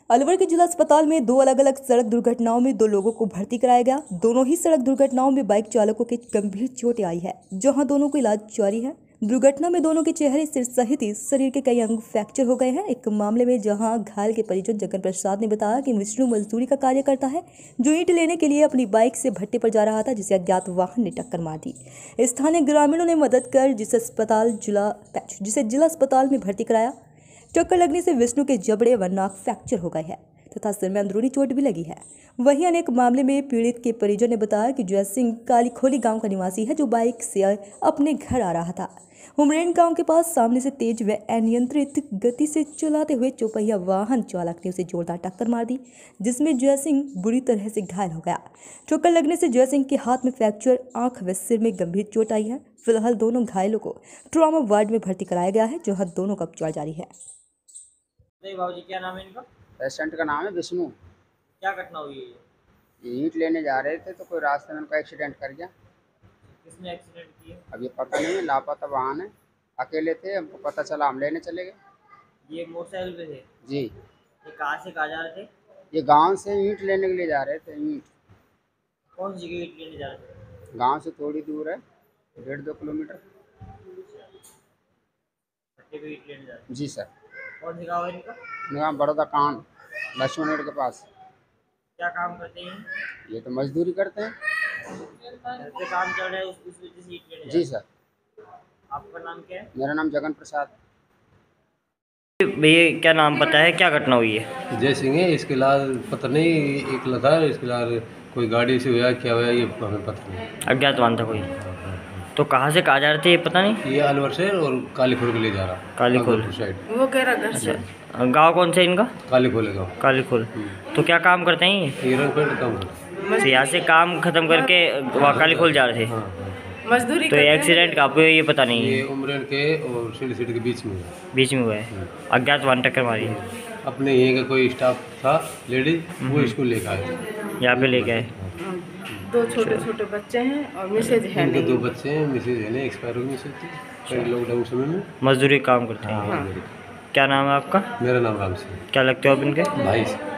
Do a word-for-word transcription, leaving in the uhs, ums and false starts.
अलवर के जिला अस्पताल में दो अलग अलग सड़क दुर्घटनाओं में दो लोगों को भर्ती कराया गया। दोनों ही सड़क दुर्घटनाओं में बाइक चालकों के गंभीर चोटें आई है, जहां दोनों को इलाज जारी है। दुर्घटना में दोनों के चेहरे, सिर सहित शरीर के कई अंग फ्रैक्चर हो गए हैं। एक मामले में जहां घायल के परिजन जगन प्रसाद ने बताया कि विष्णु मजदूरी का कार्य करता है, जो ईंट लेने के लिए अपनी बाइक से भट्टे पर जा रहा था, जिसे अज्ञात वाहन ने टक्कर मार दी। स्थानीय ग्रामीणों ने मदद कर जिसे अस्पताल जिला जिसे जिला अस्पताल में भर्ती कराया। टक्कर लगने से विष्णु के जबड़े व नाक फ्रैक्चर हो गए हैं तथा सिर में अंदरूनी चोट भी लगी है। वहीं अनेक मामले में पीड़ित के परिजन ने बताया कि जय सिंह कालीखोली गांव का निवासी है, जो बाइक से अपने घर आ रहा था। उमरेन गांव के पास सामने से तेज व अनियंत्रित गति से चलाते हुए चौपहिया वाहन चालक ने उसे जोरदार टक्कर मार दी, जिसमें जय सिंह बुरी तरह से घायल हो गया। ठोकर लगने से जय सिंह के हाथ में फ्रैक्चर, आंख व सिर में गंभीर चोट आई है। फिलहाल दोनों घायलों को ट्रॉमा वार्ड में भर्ती कराया गया है, जहां दोनों का उपचार जारी है। बाबूजी, क्या नाम है इनका? पेशेंट का नाम है विष्णु। क्या घटना हुई है? ये ईंट लेने जा रहे थे तो कोई रास्ते में उनका एक्सीडेंट कर गया। किसने एक्सीडेंट किया? अब ये पता नहीं है, लापता वाहन है। अकेले थे, हमको पता चला, हम लेने चले गए। ये मोटरसाइकिल पे थे? जी। ये कहाँ से कहाँ जा रहे थे? ये गांव से ईंट लेने के लिए जा रहे थे। ईंट कौन सी जगह ईंट लेने जा रहे थे? गांव से थोड़ी दूर है, डेढ़ दो किलोमीटर। भट्टे पे ईंट लेने जा रहे थे? जी सर। कौन सी गाँव है इनका? निगम बड़ौदा कांड, लक्ष्मण के पास। क्या काम करते हैं? ये तो मजदूरी करते हैं। घर पे काम चल रहा है, उस उस वजह से ईंट लेने जा रहे जी हैं। सर। आपका नाम क्या है? मेरा नाम जगन प्रसाद। भैया, क्या नाम पता है, क्या घटना हुई है? जय सिंह है, इसके लाल पता नहीं, एक लता है, इसके लाल कोई गाड़ी से हुआ क्या हुआ ये हमें पता नहीं। अज्ञात वाहन था कोई? तो कहाँ से कहाँ जा रहे थे ये पता नहीं? ये अलवर से और कालीखोल के लिए जा रहा। कालीखोल साइड। वो कह रहा घर से। अच्छा, गाँव कौन सा है इनका? कालीखोल गाँव। कालीखोल। तो क्या काम करते हैं ये? ये रंग पेंट काम करता तो यहाँ से काम खत्म करके वहाँ कालीखोल जा रहे थे? है। हाँ हाँ। मजदूरी तो एक्सीडेंट कहाँ पे हुआ ये पता नहीं ये है? उमरेन के और सिटी सिटी के बीच में है। बीच में हुआ है। अज्ञात वाहन टक्कर मारी है। अपने यहीं का कोई स्टाफ था लेडीज, वो इसको लेकर आए। यहाँ पे लेके आए। दो छोटे छोटे बच्चे हैं और मिसेज है इनके नहीं। दो बच्चे हैं, मिसेज है नहीं, एक्सपायर हो गई मिसेज थी कई लॉकडाउन समय में। मजदूरी काम करते हैं। हाँ। क्या नाम है आपका? मेरा नाम राम सिंह। क्या लगते हो आप इनके? भाई से।